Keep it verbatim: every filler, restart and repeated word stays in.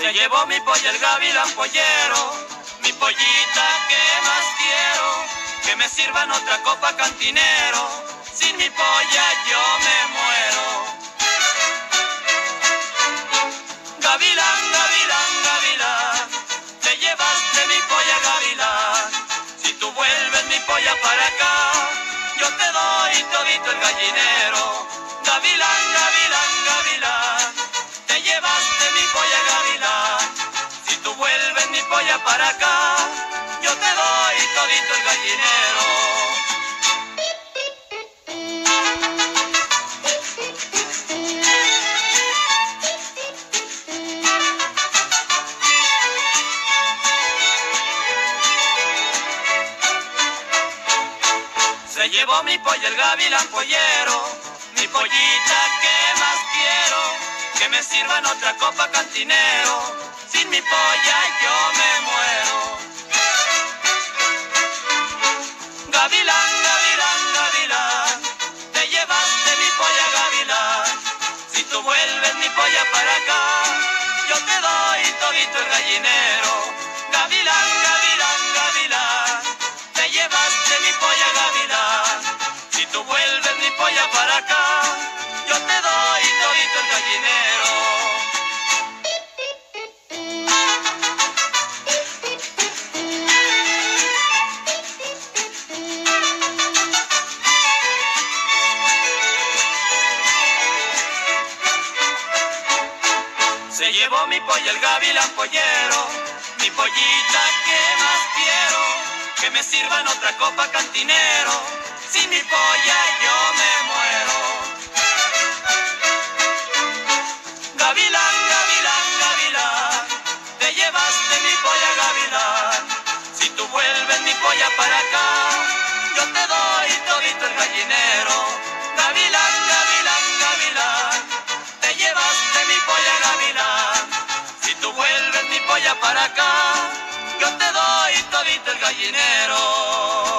Se llevó mi polla el gavilán pollero, mi pollita que más quiero, que me sirvan otra copa cantinero, sin mi polla yo me muero. Gavilán, gavilán, gavilán, te llevaste mi polla gavilán, si tú vuelves mi polla para acá, yo te doy todito el gallinero. Gavilán, gavilán, gavilán, te llevaste mi polla gavilán, si tú vuelves mi polla para acá, yo te doy todito el gallinero. Se llevó mi polla el gavilán pollero, mi pollita que más quiero, que me sirvan otra copa cantinero, sin mi polla yo me muero. Gavilán, gavilán, gavilán, te llevaste mi polla gavilán, si tú vuelves mi polla para acá, yo te doy todito el gallinero. Gavilán, gavilán, gavilán, te llevaste mi polla gavilán, si tú vuelves mi polla para acá, yo te doy todito el gallinero. Se llevó mi polla el gavilán pollero, mi pollita que más quiero, que me sirvan otra copa cantinero, sin mi polla yo me muero. Gavilán, gavilán, gavilán, te llevaste mi polla gavilán, si tú vuelves mi polla para acá, yo te doy todito el gallinero. Gavilán, gavilán, gavilán, te llevaste mi polla gavilán, si tú vuelves mi polla para acá, yo te doy todito el gallinero.